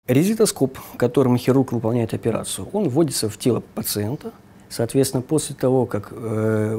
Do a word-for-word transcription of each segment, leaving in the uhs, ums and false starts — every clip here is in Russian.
Резитоскоп, которым хирург выполняет операцию, он вводится в тело пациента. Соответственно, после того, как э,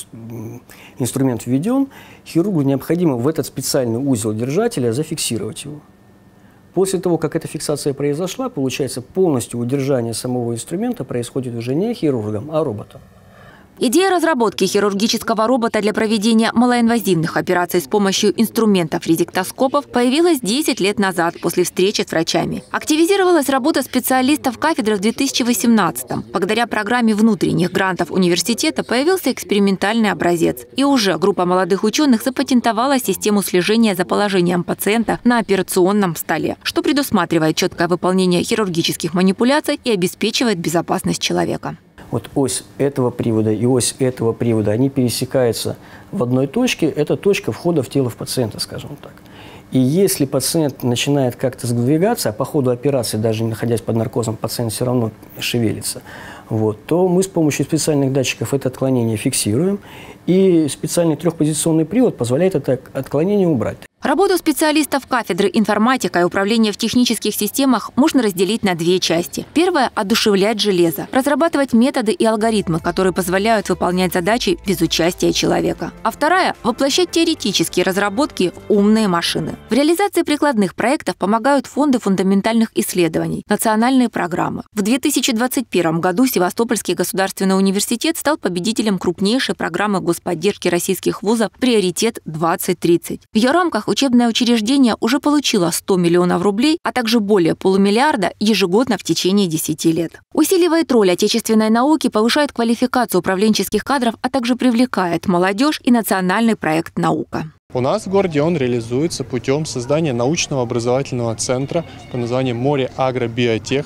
инструмент введен, хирургу необходимо в этот специальный узел держателя зафиксировать его. После того, как эта фиксация произошла, получается, полностью удержание самого инструмента происходит уже не хирургом, а роботом. Идея разработки хирургического робота для проведения малоинвазивных операций с помощью инструментов резектоскопов появилась десять лет назад после встречи с врачами. Активизировалась работа специалистов кафедры в две тысячи восемнадцатом. Благодаря программе внутренних грантов университета появился экспериментальный образец. И уже группа молодых ученых запатентовала систему слежения за положением пациента на операционном столе, что предусматривает четкое выполнение хирургических манипуляций и обеспечивает безопасность человека. Вот ось этого привода и ось этого привода, они пересекаются в одной точке. Это точка входа в тело в пациента, скажем так. И если пациент начинает как-то сдвигаться, а по ходу операции, даже не находясь под наркозом, пациент все равно шевелится, вот, то мы с помощью специальных датчиков это отклонение фиксируем. И специальный трехпозиционный привод позволяет это отклонение убрать. Работу специалистов кафедры информатика и управления в технических системах можно разделить на две части. Первая – одушевлять железо, разрабатывать методы и алгоритмы, которые позволяют выполнять задачи без участия человека. А вторая – воплощать теоретические разработки в умные машины. В реализации прикладных проектов помогают фонды фундаментальных исследований, национальные программы. В две тысячи двадцать первом году Севастопольский государственный университет стал победителем крупнейшей программы господдержки российских вузов «Приоритет двадцать тридцать». В ее рамках учебное учреждение уже получило сто миллионов рублей, а также более полумиллиарда ежегодно в течение десяти лет. Усиливает роль отечественной науки, повышает квалификацию управленческих кадров, а также привлекает молодежь и национальный проект «Наука». У нас в городе он реализуется путем создания научного образовательного центра под названием «Море Агро Биотех»,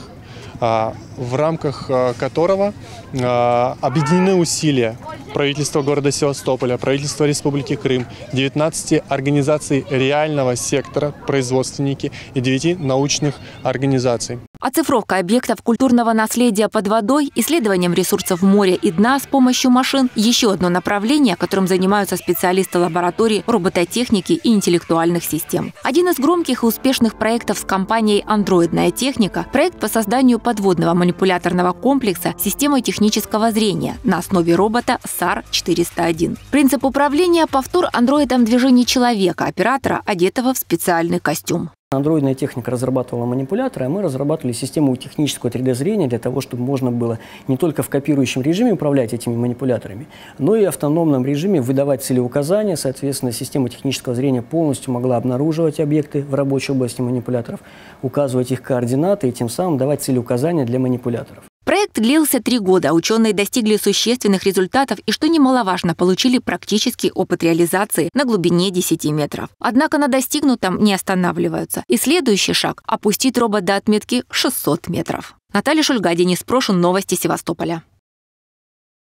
в рамках которого объединены усилия правительства города Севастополя, правительства Республики Крым, девятнадцати организаций реального сектора, производственники и девяти научных организаций. Оцифровка объектов культурного наследия под водой, исследованием ресурсов моря и дна с помощью машин – еще одно направление, которым занимаются специалисты лаборатории робототехники и интеллектуальных систем. Один из громких и успешных проектов с компанией «Андроидная техника» – проект по созданию подводного манипуляторного комплекса с системой технического зрения на основе робота САР четыреста один. Принцип управления – повтор андроидом движений человека, оператора, одетого в специальный костюм. Андроидная техника разрабатывала манипуляторы, а мы разрабатывали систему технического три дэ зрения для того, чтобы можно было не только в копирующем режиме управлять этими манипуляторами, но и в автономном режиме выдавать целеуказания. Соответственно, система технического зрения полностью могла обнаруживать объекты в рабочей области манипуляторов, указывать их координаты и тем самым давать целеуказания для манипуляторов. Проект длился три года. Ученые достигли существенных результатов и, что немаловажно, получили практический опыт реализации на глубине десяти метров. Однако на достигнутом не останавливаются. И следующий шаг – опустить робот до отметки шестьсот метров. Наталья Шульга, Денис Прошин, новости Севастополя.